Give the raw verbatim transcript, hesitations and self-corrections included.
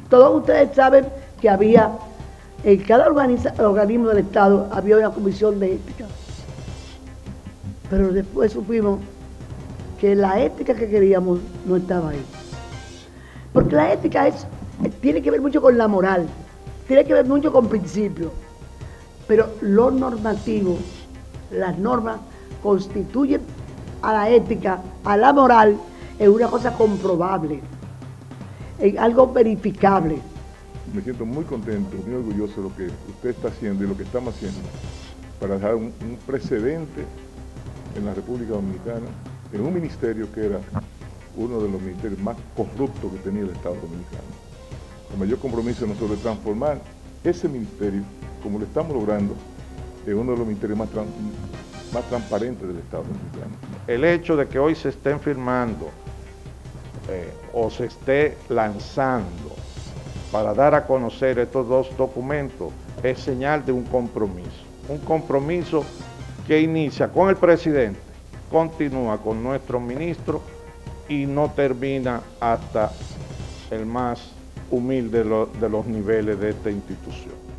Todos ustedes saben que había, en cada organiza, organismo del Estado había una comisión de ética. Pero después supimos que la ética que queríamos no estaba ahí. Porque la ética es, tiene que ver mucho con la moral, tiene que ver mucho con principios. Pero lo normativo, las normas constituyen a la ética, a la moral, en una cosa comprobable, en algo verificable. Me siento muy contento, muy orgulloso de lo que usted está haciendo y lo que estamos haciendo para dejar un, un precedente en la República Dominicana, en un ministerio que era uno de los ministerios más corruptos que tenía el Estado Dominicano. El mayor compromiso de nosotros es transformar ese ministerio, como lo estamos logrando, en uno de los ministerios más, tran más transparentes del Estado Dominicano. El hecho de que hoy se estén firmando eh, o se esté lanzando para dar a conocer estos dos documentos es señal de un compromiso. Un compromiso que inicia con el presidente, continúa con nuestro ministro y no termina hasta el más humilde de los, de los niveles de esta institución.